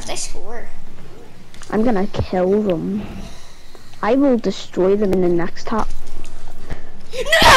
if they score? I'm gonna kill them. I will destroy them in the next top. No!